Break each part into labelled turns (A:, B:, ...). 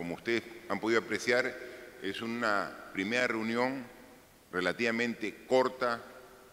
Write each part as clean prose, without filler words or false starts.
A: como ustedes han podido apreciar, es una primera reunión relativamente corta,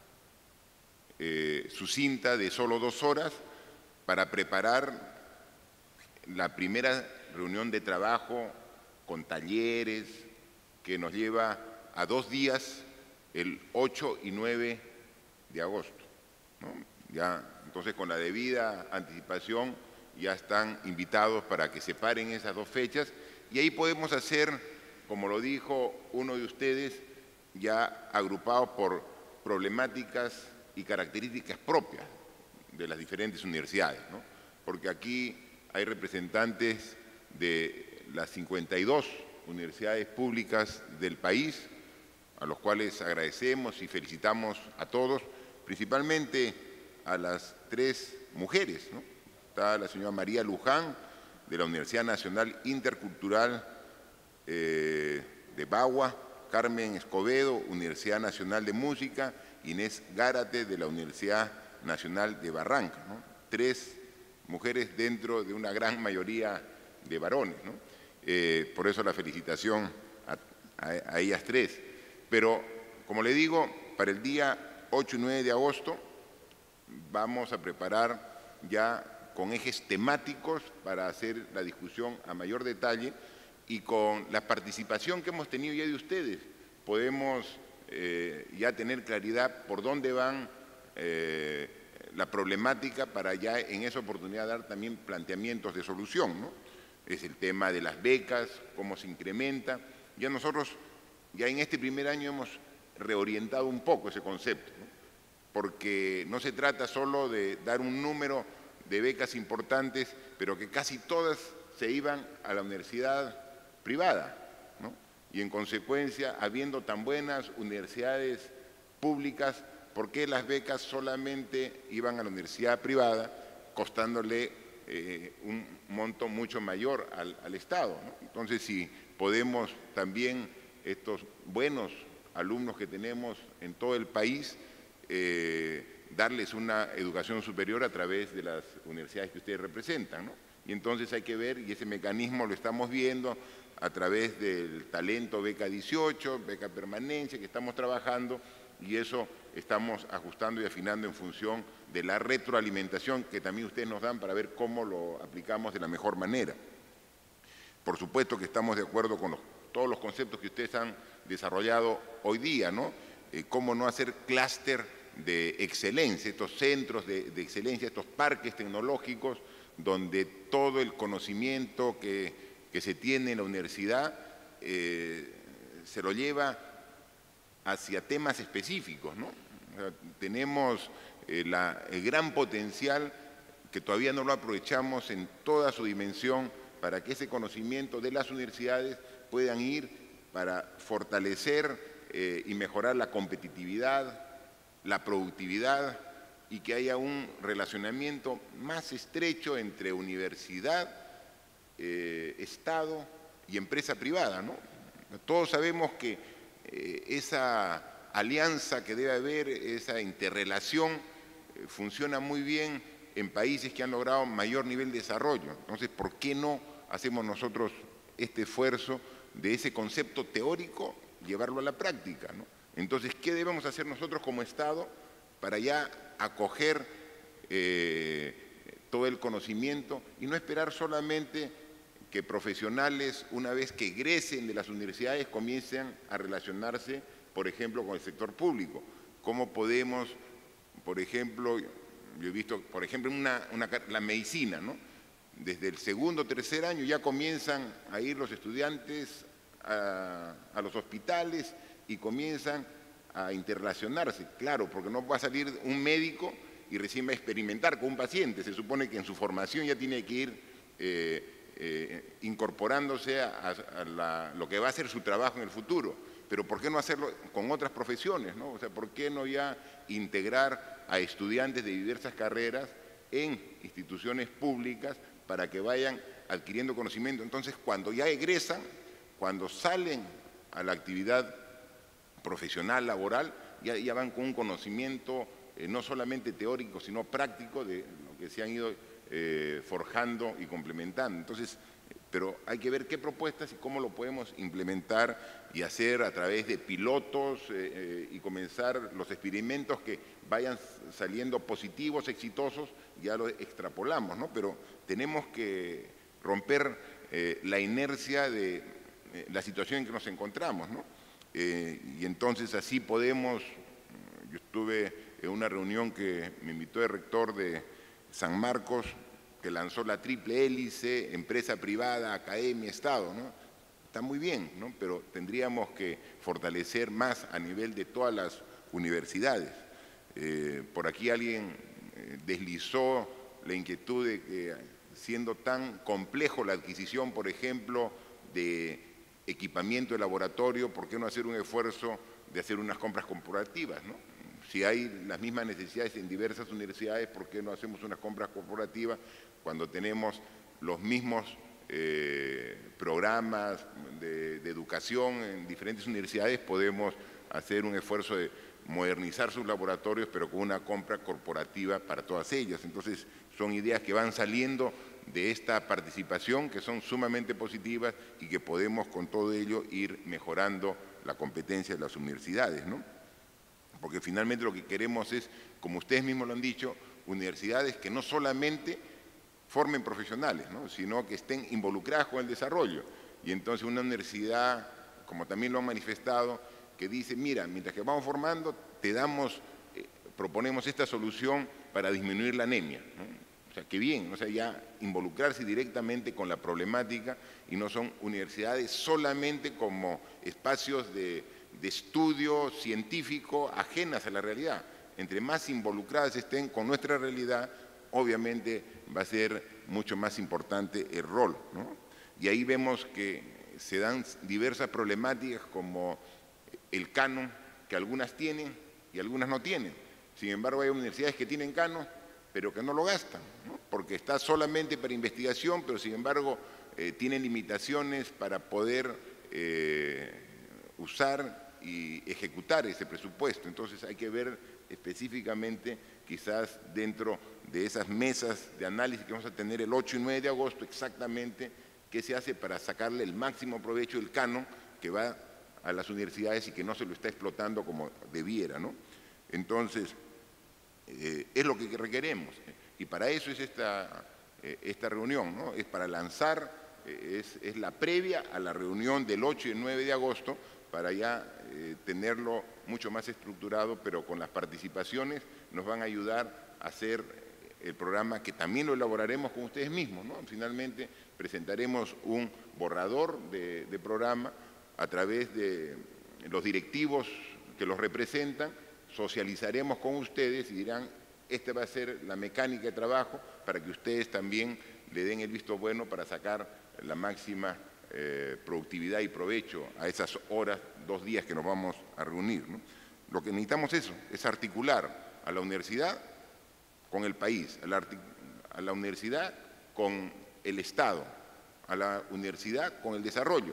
A: sucinta, de solo 2 horas, para preparar la primera reunión de trabajo con talleres que nos lleva a 2 días, el 8 y 9 de agosto, ¿no? Ya, entonces, con la debida anticipación, ya están invitados para que se paren esas 2 fechas y ahí podemos hacer, como lo dijo uno de ustedes, ya agrupados por problemáticas y características propias de las diferentes universidades, ¿no? Porque aquí hay representantes de las 52 universidades públicas del país, a los cuales agradecemos y felicitamos a todos, principalmente a las 3 mujeres, ¿no? Está la señora María Luján, de la Universidad Nacional Intercultural de Bagua, Carmen Escobedo, Universidad Nacional de Música, Inés Gárate, de la Universidad Nacional de Barranca, ¿no? 3 mujeres dentro de una gran mayoría de varones, ¿no? Por eso la felicitación a ellas 3. Pero, como le digo, para el día 8 y 9 de agosto vamos a preparar ya con ejes temáticos para hacer la discusión a mayor detalle, y con la participación que hemos tenido ya de ustedes podemos ya tener claridad por dónde van la problemática, para ya en esa oportunidad dar también planteamientos de solución, ¿no? Es el tema de las becas, cómo se incrementa. Ya nosotros, ya en este primer año, hemos reorientado un poco ese concepto, ¿no? Porque no se trata solo de dar un número de becas importantes, pero que casi todas se iban a la universidad privada, ¿no? Y en consecuencia, habiendo tan buenas universidades públicas, ¿por qué las becas solamente iban a la universidad privada, costándole un monto mucho mayor al Estado, ¿no? Entonces, si podemos también, estos buenos alumnos que tenemos en todo el país, darles una educación superior a través de las universidades que ustedes representan, ¿no? Y entonces hay que ver, y ese mecanismo lo estamos viendo a través del talento beca 18, beca permanencia, que estamos trabajando, y eso estamos ajustando y afinando en función de la retroalimentación que también ustedes nos dan para ver cómo lo aplicamos de la mejor manera. Por supuesto que estamos de acuerdo con todos los conceptos que ustedes han desarrollado hoy día, ¿no? Cómo no hacer clúster de excelencia, estos centros de excelencia, estos parques tecnológicos, donde todo el conocimiento que se tiene en la universidad se lo lleva hacia temas específicos, ¿no? O sea, tenemos el gran potencial que todavía no lo aprovechamos en toda su dimensión, para que ese conocimiento de las universidades puedan ir para fortalecer y mejorar la competitividad, la productividad, y que haya un relacionamiento más estrecho entre universidad, Estado y empresa privada, ¿no? Todos sabemos que esa alianza que debe haber, esa interrelación, funciona muy bien en países que han logrado mayor nivel de desarrollo. Entonces, ¿por qué no hacemos nosotros este esfuerzo de ese concepto teórico, llevarlo a la práctica, ¿no? Entonces, ¿qué debemos hacer nosotros como Estado para ya acoger todo el conocimiento y no esperar solamente que profesionales, una vez que egresen de las universidades, comiencen a relacionarse, por ejemplo, con el sector público? ¿Cómo podemos, por ejemplo, yo he visto, por ejemplo, la medicina, ¿no? Desde el segundo o tercer año ya comienzan a ir los estudiantes a los hospitales y comienzan a interrelacionarse. Claro, porque no va a salir un médico y recién va a experimentar con un paciente. Se supone que en su formación ya tiene que ir incorporándose a lo que va a ser su trabajo en el futuro. Pero ¿por qué no hacerlo con otras profesiones, ¿no? O sea, ¿por qué no ya integrar a estudiantes de diversas carreras en instituciones públicas para que vayan adquiriendo conocimiento? Entonces, cuando ya egresan, cuando salen a la actividad profesional, laboral, ya van con un conocimiento no solamente teórico, sino práctico, de lo que se han ido forjando y complementando. Entonces, pero hay que ver qué propuestas y cómo lo podemos implementar y hacer a través de pilotos y comenzar los experimentos que vayan saliendo positivos, exitosos, ya lo extrapolamos, ¿no? Pero tenemos que romper la inercia de la situación en que nos encontramos, ¿no? Y entonces así podemos, yo estuve en una reunión que me invitó el rector de San Marcos, que lanzó la triple hélice, empresa privada, academia, Estado, ¿no? Está muy bien, ¿no? Pero tendríamos que fortalecer más a nivel de todas las universidades. Por aquí alguien deslizó la inquietud de que, siendo tan complejo la adquisición, por ejemplo, de equipamiento de laboratorio, ¿por qué no hacer un esfuerzo de hacer unas compras corporativas, ¿no? Si hay las mismas necesidades en diversas universidades, ¿por qué no hacemos unas compras corporativas cuando tenemos los mismos programas de educación en diferentes universidades? Podemos hacer un esfuerzo de modernizar sus laboratorios, pero con una compra corporativa para todas ellas. Entonces, son ideas que van saliendo de esta participación, que son sumamente positivas y que podemos con todo ello ir mejorando la competencia de las universidades, ¿no? Porque finalmente lo que queremos es, como ustedes mismos lo han dicho, universidades que no solamente formen profesionales, ¿no?, sino que estén involucradas con el desarrollo. Y entonces una universidad, como también lo han manifestado, que dice, mira, mientras que vamos formando, te damos, proponemos esta solución para disminuir la anemia, ¿no? O sea, qué bien, o sea, ya involucrarse directamente con la problemática y no son universidades solamente como espacios de estudio científico ajenas a la realidad. Entre más involucradas estén con nuestra realidad, obviamente va a ser mucho más importante el rol, ¿no? Y ahí vemos que se dan diversas problemáticas como el canon, que algunas tienen y algunas no tienen. Sin embargo, hay universidades que tienen canon, pero que no lo gastan, ¿no? Porque está solamente para investigación, pero sin embargo tienen limitaciones para poder usar y ejecutar ese presupuesto. Entonces hay que ver específicamente, quizás dentro de esas mesas de análisis que vamos a tener el 8 y 9 de agosto, exactamente qué se hace para sacarle el máximo provecho del canon que va a las universidades y que no se lo está explotando como debiera, ¿no? Entonces, es lo que requeremos. Y para eso es esta reunión, ¿no? Es para lanzar, es la previa a la reunión del 8 y el 9 de agosto, para ya tenerlo mucho más estructurado, pero con las participaciones nos van a ayudar a hacer el programa, que también lo elaboraremos con ustedes mismos, ¿no? Finalmente presentaremos un borrador de programa a través de los directivos que los representan, socializaremos con ustedes y dirán, esta va a ser la mecánica de trabajo para que ustedes también le den el visto bueno para sacar la máxima productividad y provecho a esas horas, 2 días que nos vamos a reunir, ¿no? Lo que necesitamos es articular a la universidad con el país, a la universidad con el Estado, a la universidad con el desarrollo.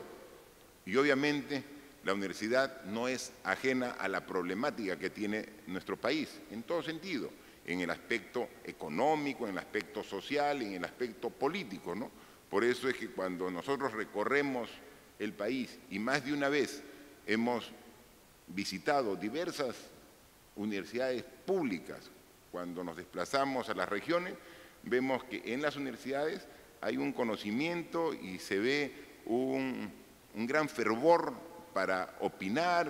A: Y obviamente la universidad no es ajena a la problemática que tiene nuestro país, en todo sentido, en el aspecto económico, en el aspecto social, en el aspecto político, ¿no? Por eso es que cuando nosotros recorremos el país y más de una vez hemos visitado diversas universidades públicas, cuando nos desplazamos a las regiones, vemos que en las universidades hay un conocimiento y se ve un gran fervor para opinar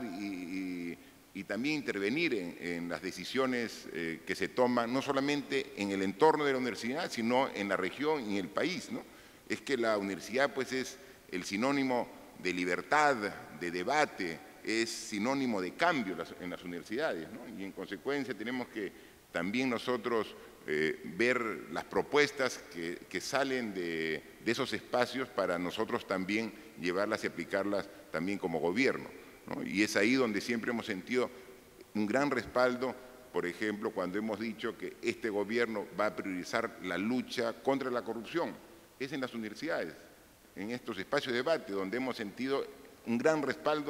A: y también intervenir en las decisiones que se toman, no solamente en el entorno de la universidad, sino en la región y en el país, ¿no? Es que la universidad pues es el sinónimo de libertad, de debate, es sinónimo de cambio en las universidades, ¿no? Y en consecuencia tenemos que también nosotros ver las propuestas que salen de esos espacios para nosotros también llevarlas y aplicarlas también como gobierno, ¿no? Y es ahí donde siempre hemos sentido un gran respaldo, por ejemplo, cuando hemos dicho que este gobierno va a priorizar la lucha contra la corrupción. Es en las universidades, en estos espacios de debate, donde hemos sentido un gran respaldo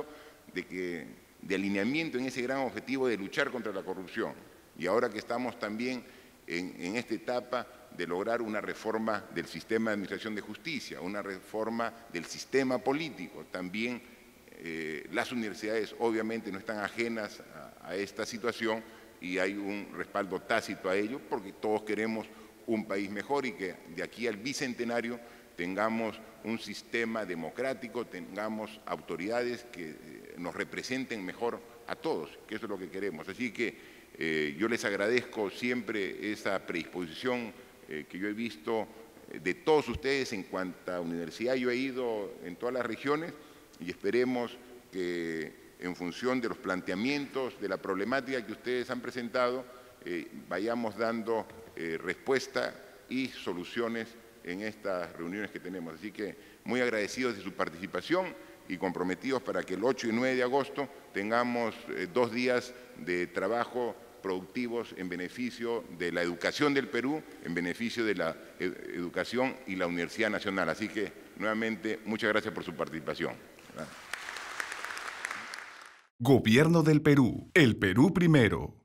A: de alineamiento en ese gran objetivo de luchar contra la corrupción. Y ahora que estamos también en esta etapa de lograr una reforma del sistema de administración de justicia, una reforma del sistema político. También las universidades obviamente no están ajenas a esta situación y hay un respaldo tácito a ello porque todos queremos un país mejor y que de aquí al bicentenario tengamos un sistema democrático, tengamos autoridades que nos representen mejor a todos, que eso es lo que queremos. Así que yo les agradezco siempre esa predisposición que yo he visto de todos ustedes en cuanta universidad yo he ido en todas las regiones y esperemos que en función de los planteamientos, de la problemática que ustedes han presentado, vayamos dando respuesta y soluciones en estas reuniones que tenemos. Así que muy agradecidos de su participación y comprometidos para que el 8 y 9 de agosto tengamos 2 días de trabajo productivos en beneficio de la educación del Perú, en beneficio de la educación y la Universidad Nacional. Así que, nuevamente, muchas gracias por su participación.
B: Gobierno del Perú. El Perú primero.